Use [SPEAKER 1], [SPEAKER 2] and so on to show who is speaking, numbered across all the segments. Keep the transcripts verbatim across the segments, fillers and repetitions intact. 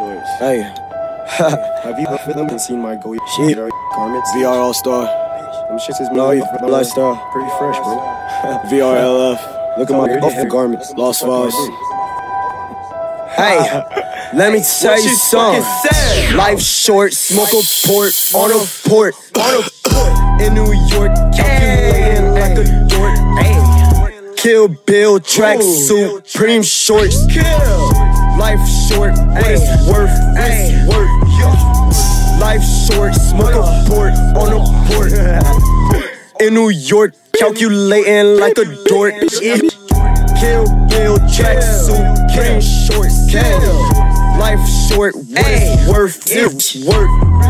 [SPEAKER 1] shorts.
[SPEAKER 2] Hey.
[SPEAKER 1] Have you ever seen my go
[SPEAKER 2] Shit.
[SPEAKER 1] garments?
[SPEAKER 2] V R All Star.
[SPEAKER 1] Them shits is
[SPEAKER 2] No, you lifestyle.
[SPEAKER 1] pretty fresh, bro.
[SPEAKER 2] V R L F.
[SPEAKER 1] Look at my golf garments.
[SPEAKER 2] Lost Files. Hey, let me tell you something. Life short, smoke a port on a port, on a port in New York, calculating like a dork. Kill Bill, tracksuit, Supreme shorts. Life short, what it's worth, it's worth. Life short, smoke a port on a port in New York, calculating like a dork. Kill Bill, tracksuit, Supreme shorts. Life short, what it's worth, it's worth.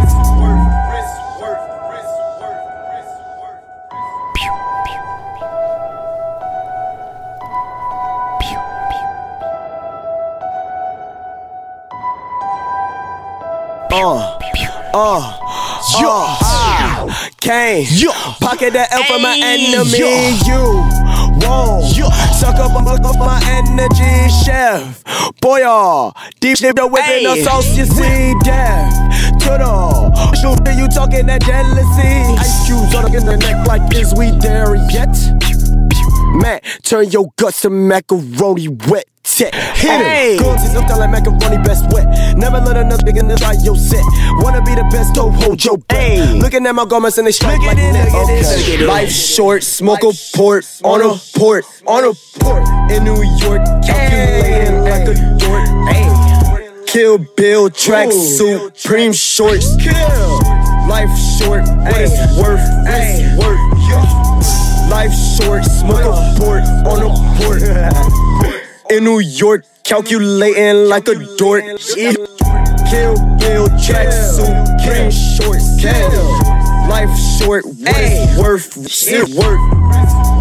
[SPEAKER 2] Uh, uh, uh, I came, pocket the L for my enemy, you won't suck up off my energy, chef. Boy, uh, deep snip the whip in the sauce, you see, death to the shoot, you talking that jealousy. Ice cubes on in the neck like, is we there yet? Man, turn your guts to macaroni wet. Hit hey. Him. Guns sometimes like macaroni best wet. Never let another nigga in this like your set. Wanna be the best, don't hold your breath. Hey. Looking at my garments and they strike like that. Okay. Life short, smoke a port on a port, on a port in New York, calculating like a dork. Hey. Kill Bill, tracksuit, Supreme shorts. Life short, what it's worth, it's worth. Life short, smoke a port on a port in New York, calculating like a dork. Kill Bill, tracksuit, Supreme shorts. Life short, what it's worth, it's worth.